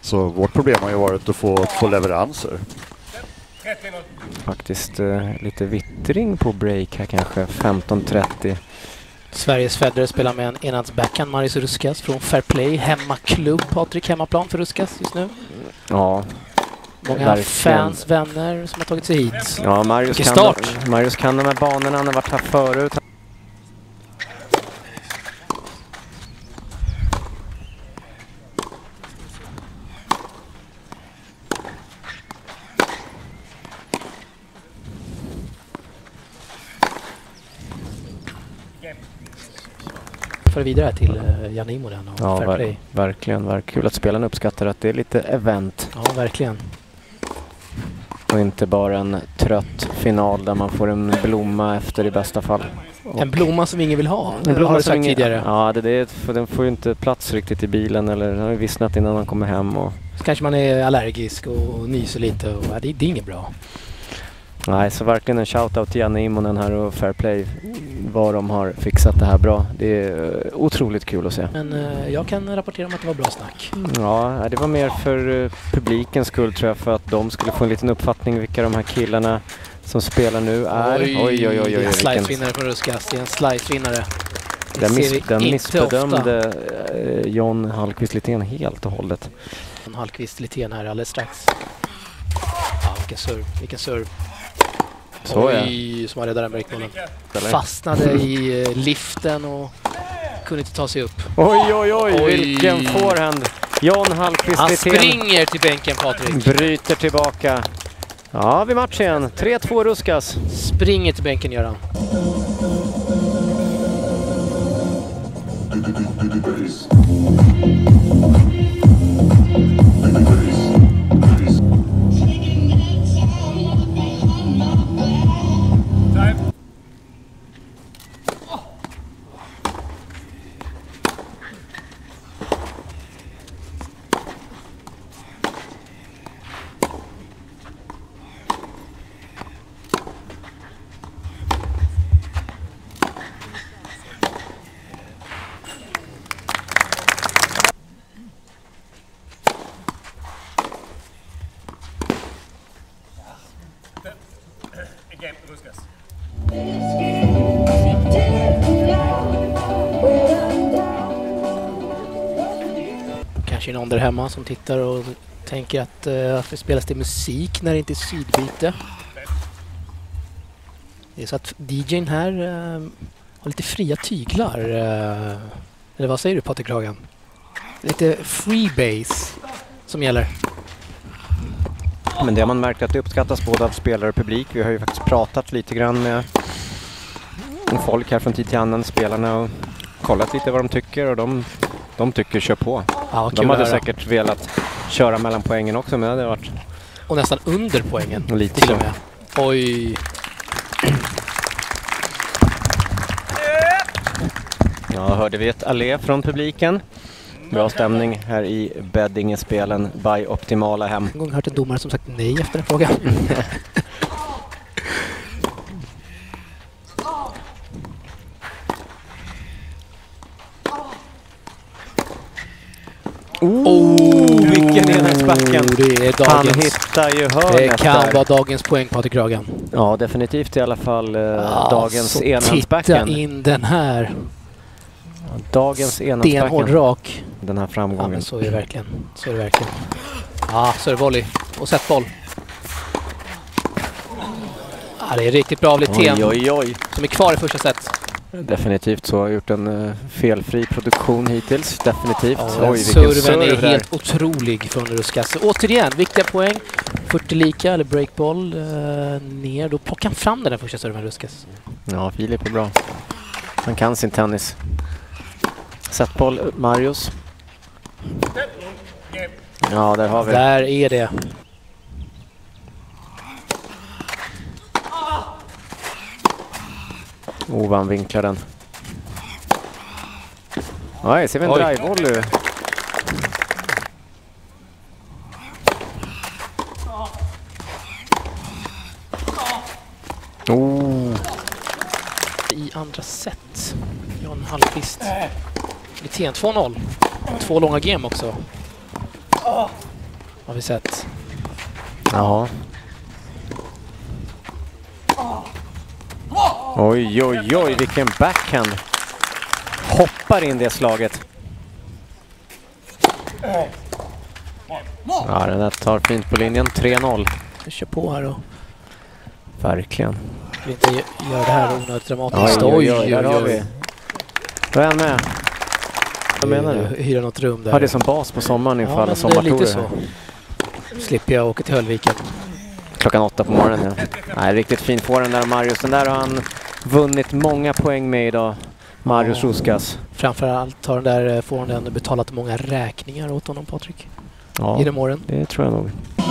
Så vårt problem har ju varit att få leveranser. Faktiskt lite vittring på break här kanske, 15:30. Sveriges Federer spelar med en enhandsbackhand, Marius Ruskas från Fairplay. Hemmaklubb, Patrik, hemmaplan för Ruskas just nu. Ja. Många verkligen. fans, vänner som har tagit sig hit. Ja, Marius kan de här banorna, han har varit här förut. För vidare till Jan Imonen och Ja, Fairplay. verkligen. Kul att spelarna uppskattar att det är lite event. Ja, verkligen. Och inte bara en trött final där man får en blomma efter i bästa fall. En blomma som ingen vill ha. En blomma har du som sagt tidigare. Ja, för den får ju inte plats riktigt i bilen eller den har ju vissnat innan man kommer hem. Och Så kanske man är allergisk och nyser lite. Och, det är inget bra. nej, så verkligen en shoutout till Janne Immonen här och Fairplay. Vad de har fixat det här bra. Det är otroligt kul att se. Men jag kan rapportera om att det var bra snack. Ja, det var mer för publikens skull tror jag. För att de skulle få en liten uppfattning vilka de här killarna som spelar nu är. Oj. Det är en slice-vinnare från Ruskas. Det är en slice-vinnare. Den missbedömde John Hallqvist Litén helt och hållet. John Hallqvist Litén här alldeles strax. Ja, vilken serve. Så Oj, som har räddat den breakbollen. Fastnade i liften och kunde inte ta sig upp. Oj, vilken forehand. John Hallqvist Litén. Han springer till bänken, Patrik. Bryter tillbaka. Ja, vid match igen. 3-2 Ruskas. Springer till bänken, gör han. Kanske någon där hemma som tittar och tänker att varför spelas det musik när det inte är sidbyte? Det är så att DJn här har lite fria tyglar. Eller vad säger du, Patrik Hagen? Lite freebase som gäller. Men det har man märkt att det uppskattas både av spelare och publik. Vi har ju faktiskt pratat lite grann med folk här från tid till annan, spelarna, och kollat lite vad de tycker, och de tycker kör på. Ja, de hade säkert velat köra mellan poängen också, men det hade varit... Och nästan under poängen. Lite till och med. Oj. Ja, hörde vi ett allé från publiken. Bra stämning här i Beddingespelen by Optimala hem. En gång hört en domare som sagt nej efter en fråga. Vilken enhetsbacken. Han hittar ju hörnet. Det kan vara dagens poäng, Patrik Hagen. Ja, definitivt i alla fall dagens enhandsbacken. Titta in den här. Dagens enhandsbacken. Stenhård rak. Den här framgången. Ja, men så är det verkligen. Ja, så är det volley. Och set boll. Ja, det är riktigt bra av Litén. Oj. Som är kvar i första set. Definitivt så har gjort en felfri produktion hittills. Definitivt. Ja, vilken serven är helt otrolig från Ruskas. Så återigen, viktiga poäng. 40 lika eller breakboll ner. Då plockar han fram den första serven, Ruskas. Ja, Filip är bra. Han kan sin tennis. Setboll, Marius. Ja, där har vi. Där är det. Han vinklar den. Nej, ser vi en drive-volley. I andra set. John Hallqvist. Litén 2-0. 2 långa game också. har vi sett. Ja. Oj, oj, oj, vilken backhand. Hoppar in det slaget. Ja, den där tar fint på linjen. 3-0. Vi kör på här då. Verkligen. Vi inte gör det här onödigt dramatiskt. Oj, där har vi. Då är han med. Vad menar du? Hyra något rum där. Har det som bas på sommaren inför alla det är sommartorer. lite så. Slipper jag åka till Höllviken. Klockan 8 på morgonen, ja. Nej, riktigt fin får den där Marius. Den där har han vunnit många poäng med idag. Marius Ruskas. Framförallt har den där forehanden betalat många räkningar åt honom, Patrik. Ja, genom åren. Det tror jag nog.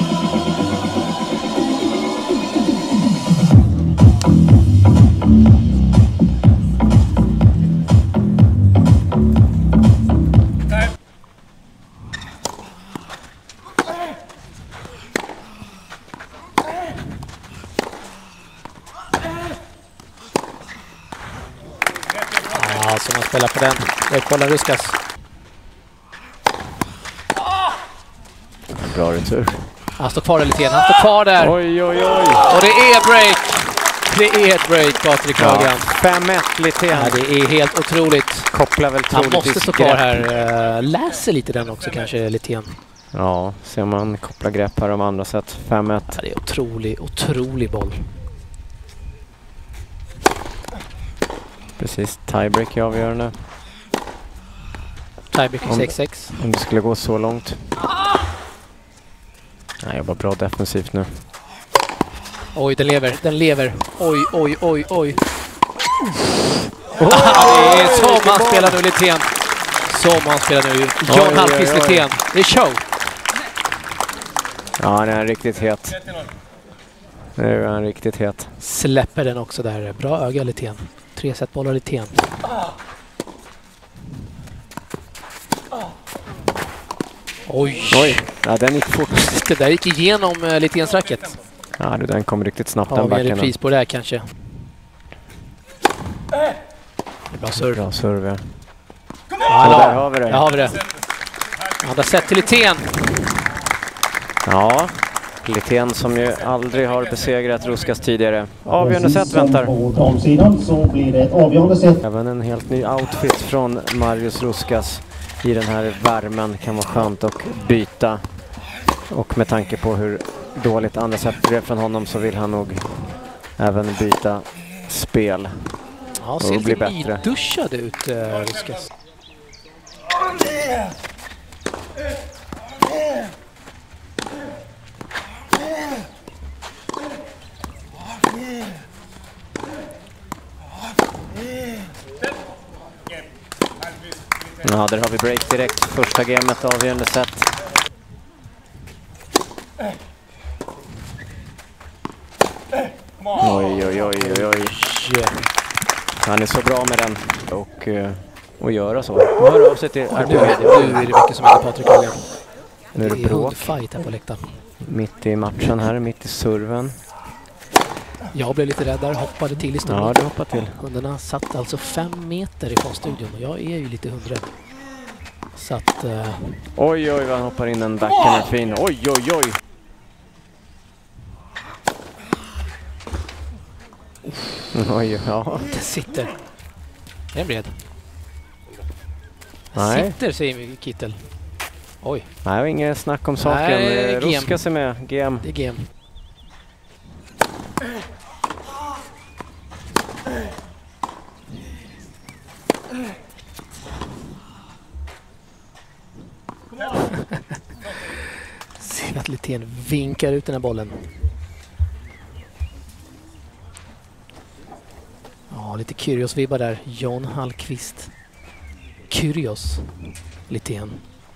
Ja, så man spelar på den. Jag kollar Ruskas. Bra retur. Han står kvar lite grann. Han står kvar där. Oj, oj, oj. Och det är break. Det är ett break, Patrik Hagen. 5-1 lite. Ja, det är helt otroligt. Kopplar väl Han måste stå kvar här. Läser lite den också kanske, Litén. Ja, ser man koppla grepp här om andra sätt. 5-1. Ja, det är otrolig boll. Precis, tiebreak är avgörande. Tiebreak 6-6. Om det skulle gå så långt. Nej, jag var bra defensivt nu. Oj, den lever. Oj. Det är som man spelar nu, Litén. Som man spelar nu. John Hallqvist Litén. Det är show. Ja, den är riktigt het. Nu är han riktigt het. Släpper den också där. Bra öga, Litén. 3 set bollar Litén. Oj. Ja, den gick fort. Det där gick igenom Liténs racket. Ja, den kom riktigt snabbt. Ja, den vi har backen. repris på det här kanske. Bra serve. Bra serve, ja. Ja, där har vi det. Där har vi det. Andra set till Litén. Ja, Litén som ju aldrig har besegrat Ruskas tidigare. Avgörande set väntar. På damsidan så blir det ett avgörande set. Även en helt ny outfit från Marius Ruskas i den här värmen kan vara skönt att byta. Och med tanke på hur dåligt andra set blev från honom så vill han nog även byta spel. Ja, ser lite nyduschad ut, Ruskas. Ja, där har vi break direkt. Första gamet avgörande set. Oj. Han är så bra med den och göra så. Hör av sig till Nu är det mycket som händer, Patrik Hagen. Nu är det bråk. Fight här på läktaren. Mitt i matchen här, mitt i serven. Jag blev lite rädd där, hoppade till i stunden. Ja, du hoppade till. Hundarna satt alltså 5 meter ifrån studion och jag är ju lite hundrädd. Så att... Oj, vad han hoppar in en backen är fin. Oj. Oj, ja. Det sitter. Det är bred. Nej. Sitter, säger Kittel. Oj. Nej, det var inget snack om saken. Nej, Ruska sig med GM. Det är GM. Ser att Litén vinkar ut den här bollen. Ja, lite Kyrgios-vibbar där. John Hallqvist. Kyrgios. Litén.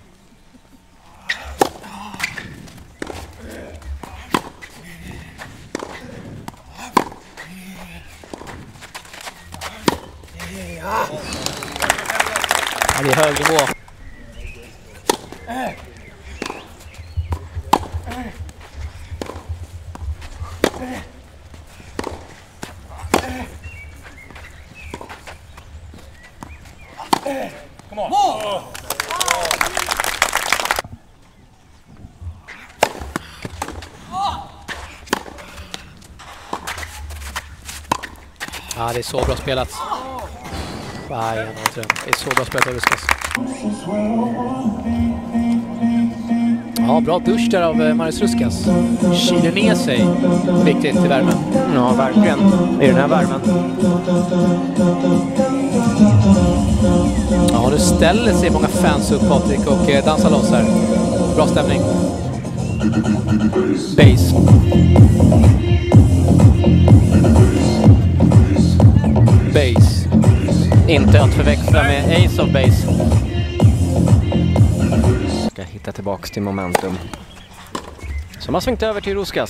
Ja, det är hög nivå. Ja, det är så bra spelat. Nej, det är så bra spelat av Ruskas. Ja, bra dusch där av Marius Ruskas. Kyler ner sig. Viktigt i värmen. Ja, verkligen. I den här värmen. Ja, nu ställer sig många fans upp, Patrik, och dansar loss här. Bra stämning. Base. Base. Inte att förväxla med Ace of Base. Ska hitta tillbaks till momentum. Som har svängt över till Ruskas.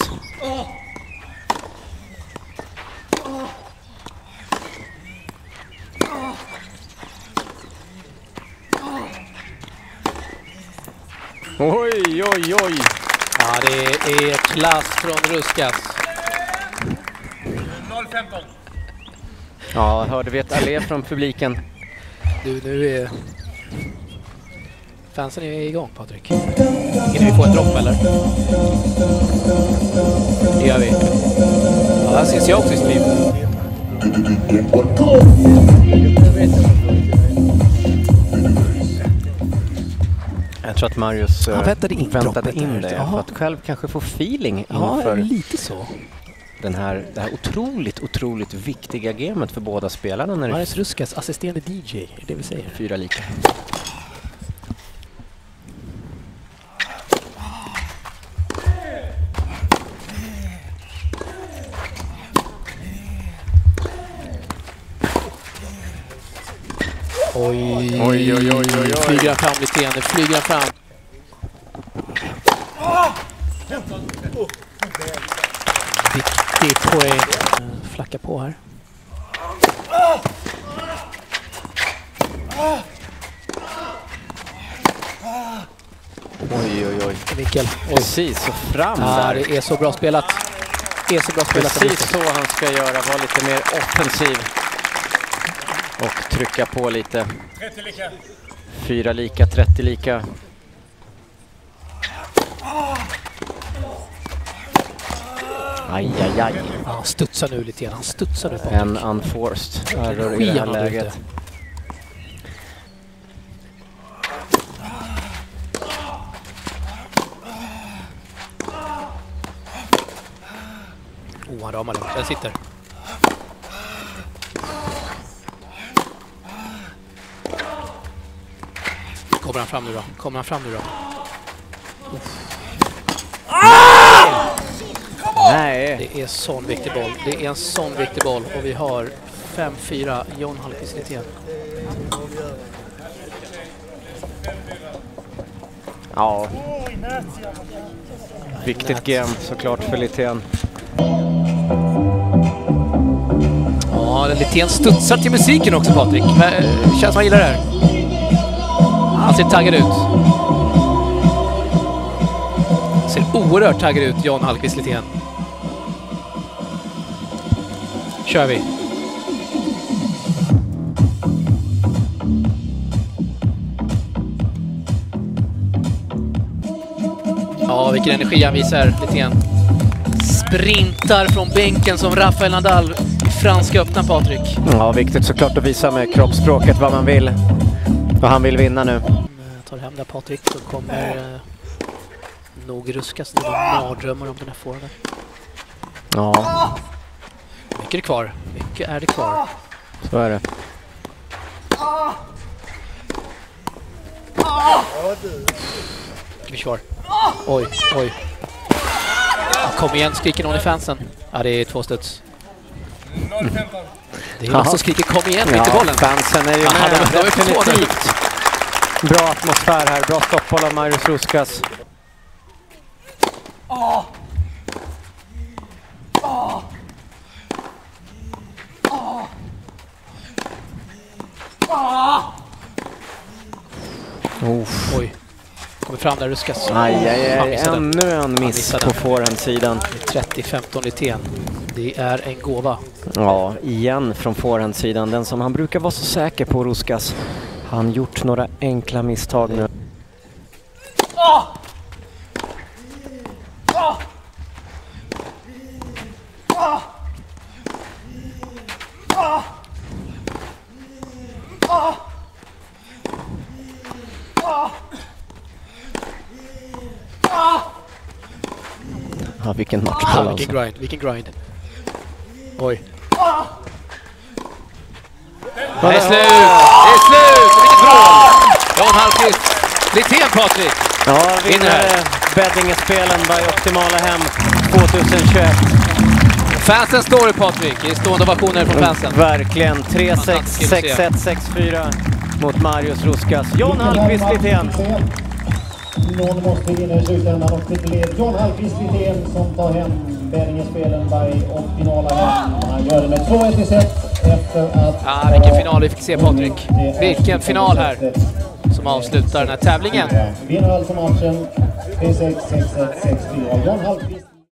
Oj, oj, oj. Ja, det är klass från Ruskas. 0-15. Ja, hörde vi ett allé från publiken. Du, nu är... Fansen är igång, Patrik. Hinner vi få en dropp, eller? Det gör vi. Ja, här syns jag också i stream. Jag tror att Marius väntade in det. För att själv kanske få feeling inför lite så. Det här otroligt viktiga gamet för båda spelarna. När Marius Ruskas assisterande DJ, är det vi säger. 4 lika. Oj, oj. Flyger han fram lite igen, flyger han fram. Viktig poäng. Flacka på här. Oj. Mikael. Precis, så fram där. Det är så bra spelat. Precis så han ska göra, vara lite mer offensiv. Och trycka på lite. 30 lika. 4 lika, 30 lika. Aj. Han studsar nu lite grann. Han studsar nu på. En unforced error i det här läget. Han ramar den. Den sitter. Kommer han fram nu då? Nej. Det är sån viktig boll. Det är en sån viktig boll. Och vi har 5-4. John Hallqvist Lithén. Ja. Viktigt game såklart för Lithén. Ja, Lithén studsar till musiken också, Patrik. Känns som han gillar det här. Han ser taggad ut. Ser oerhört taggad ut, John Hallqvist Lithén. Kör vi. Ja, vilken energi han visar, Lithén. Sprintar från bänken som Rafael Nadal i franska öppna, Patrik. Ja, viktigt såklart att visa med kroppsspråket vad man vill. Och han vill vinna nu. Tar hem där, Patrik, så kommer nog Ruskas några mardrömmar om den här formen. Ja. Mycket är kvar. Mycket är det kvar. Så är det. Vi kör. Oj. Kom igen, skriker någon i fansen. Ja, det är 2 studs. 0-15. Det är någon som skriker kom igen, mitt i bollen. Fansen är ju Aha, med. de är på Definitivt. Bra atmosfär här. Bra stoppboll av Marius Ruskas. Oj. Kommer fram där, Ruskas. Aj. Ännu en miss på forehandsidan. 30-15 Lithén. Det är en gåva. Ja, igen från forehandsidan. Den som han brukar vara så säker på, Ruskas. Han gjort några enkla misstag nu. Ja, vilken match vilken grind. Oj. Det är slut! Vilket bra! Jan Hallqvist. Lithén, Patrik. Ja, vinner Beddingespelen by Optimala Hem 2021. Fansen står i, Patrik. I stående ovationer från fansen. Verkligen. 3-6, 6-1, 6-4 mot Marius Ruskas. Jan Hallqvist Lithén. Någon måste vinna i slutändan och det blev Jan Hallqvist Lithén som tar hem Beddingespelen by Optimala Hem. Han gör det med 2-1 i set efter att... vilken final vi fick se, Patrik. Vilken final här som avslutar den här tävlingen. Vinner alltså matchen 3-6, 6-1, 6-4. Jan Hallqvist.